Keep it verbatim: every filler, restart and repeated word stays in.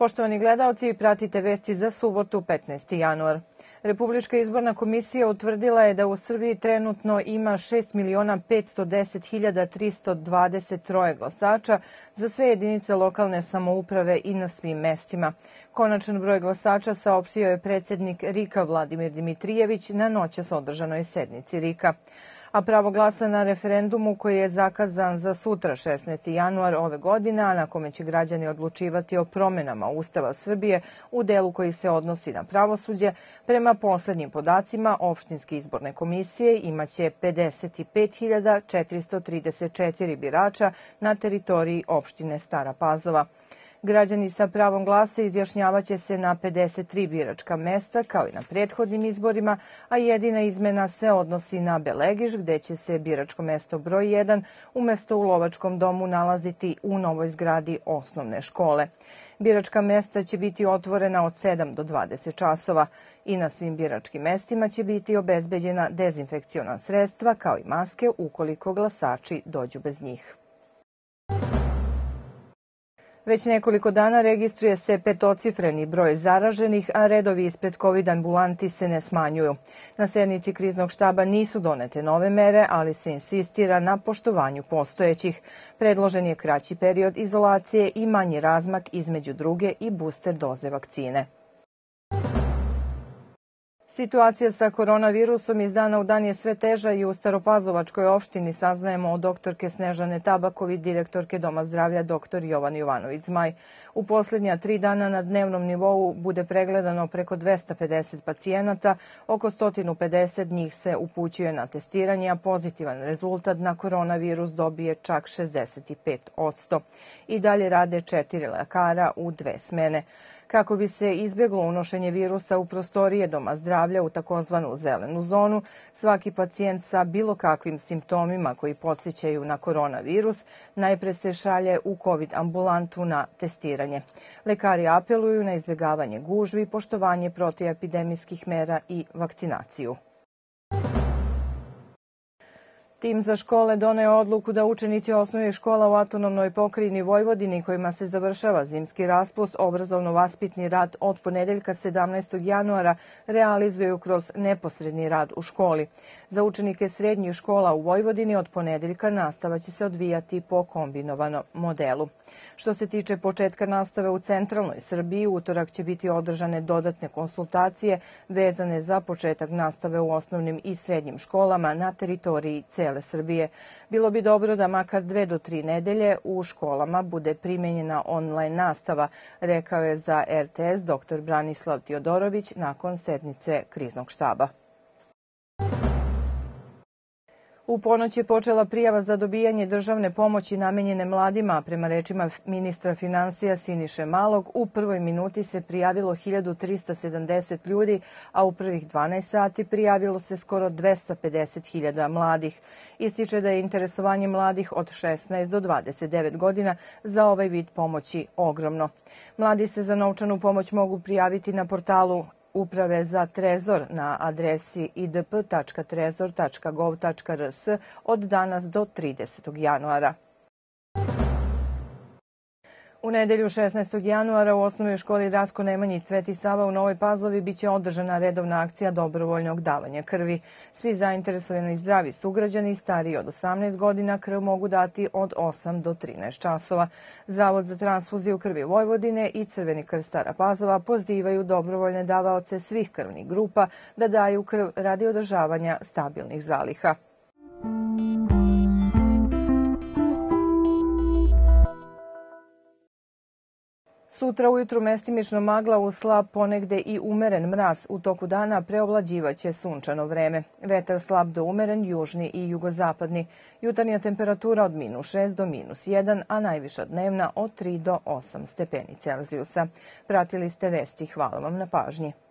Poštovani gledaoci, pratite vesti za subotu, petnaesti januar. Republička izborna komisija utvrdila je da u Srbiji trenutno ima šest miliona petsto deset hiljada tristo dvadeset troje glasača za sve jedinice lokalne samouprave i na svim mestima. Konačan broj glasača saopštio je predsednik RIK-a Vladimir Dimitrijević na noćas održanoj sednici RIK-a. A pravo glasa na referendumu koji je zakazan za sutra, šesnaesti januar ove godine, a na kome će građani odlučivati o promenama Ustava Srbije u delu koji se odnosi na pravosuđe, prema poslednjim podacima opštinske izborne komisije imaće pedeset pet hiljada četiristo trideset četiri birača na teritoriji opštine Stara Pazova. Građani sa pravom glasa izjašnjavaće se na pedeset tri biračka mesta, kao i na prethodnim izborima, a jedina izmena se odnosi na Belegiš, gde će se biračko mesto broj jedan umesto u Lovačkom domu nalaziti u novoj zgradi osnovne škole. Biračka mesta će biti otvorena od sedam do dvadeset časova i na svim biračkim mestima će biti obezbeđena dezinfekciona sredstva, kao i maske ukoliko glasači dođu bez njih. Već nekoliko dana registruje se petocifreni broj zaraženih, a redovi ispred kovid ambulanti se ne smanjuju. Na sednici kriznog štaba nisu donete nove mere, ali se insistira na poštovanju postojećih. Predložen je kraći period izolacije i manji razmak između druge i booster doze vakcine. Situacija sa koronavirusom iz dana u dan je sve teža i u Staropazovačkoj opštini saznajemo od doktorke Snežane Tabaković, direktorke Doma zdravlja doktor Jovan Jovanović Zmaj. U poslednja tri dana na dnevnom nivou bude pregledano preko dvesta pedeset pacijenata, oko sto pedeset njih se upućuje na testiranje, a pozitivan rezultat na koronavirus dobije čak šezdeset pet posto. I dalje rade četiri lekara u dve smene. Kako bi se izbjeglo unošenje virusa u prostorije Doma zdravlja u takozvanu zelenu zonu, svaki pacijent sa bilo kakvim simptomima koji podsjećaju na koronavirus najpre se šalje u kovid ambulantu na testiranje. Lekari apeluju na izbjegavanje gužvi, poštovanje protivepidemijskih mera i vakcinaciju. Tim za škole doneo odluku da učenici osnovnih škola u autonomnoj pokrajini Vojvodini kojima se završava zimski raspust obrazovno-vaspitni rad od ponedeljka sedamnaestog januara realizuju kroz neposredni rad u školi. Za učenike srednjih škola u Vojvodini od ponedeljka nastava će se odvijati po kombinovanom modelu. Što se tiče početka nastave u centralnoj Srbiji, utorak će biti održane dodatne konsultacije vezane za početak nastave u osnovnim i srednjim školama na teritoriji cele Srbije. Bilo bi dobro da makar dve do tri nedelje u školama bude primenjena online nastava, rekao je za R T S doktor Branislav Tiodorović nakon sednice kriznog štaba. U ponoć je počela prijava za dobijanje državne pomoći namenjene mladima, a prema rečima ministra finansija Siniše Malog, u prvoj minuti se prijavilo hiljadu trista sedamdeset ljudi, a u prvih dvanaest sati prijavilo se skoro dvesta pedeset hiljada mladih. Ističe da je interesovanje mladih od šesnaest do dvadeset devet godina za ovaj vid pomoći ogromno. Mladi se za novčanu pomoć mogu prijaviti na portalu Uprave za Trezor na adresi i d p tačka trezor tačka gov tačka r s od danas do tridesetog januara. U nedelju šesnaestog januara u osnovnoj školi Rasko Nemanjić Sveti Sava u Novoj Pazovi biće održana redovna akcija dobrovoljnog davanja krvi. Svi zainteresovani zdravi sugrađani stariji od osamnaest godina krv mogu dati od osam do trinaest časova. Zavod za transfuziju krvi Vojvodine i Crveni krst Stara Pazova pozivaju dobrovoljne davaoce svih krvnih grupa da daju krv radi održavanja stabilnih zaliha. Sutra ujutru mestimično magla uz slab ponegde i umeren mraz. U toku dana preovlađivaće sunčano vreme. Vetar slab do umeren, južni i jugozapadni. Jutarnja temperatura od minus šest do minus jedan, a najviša dnevna od tri do osam stepeni Celzijusa. Pratili ste vesti. Hvala vam na pažnji.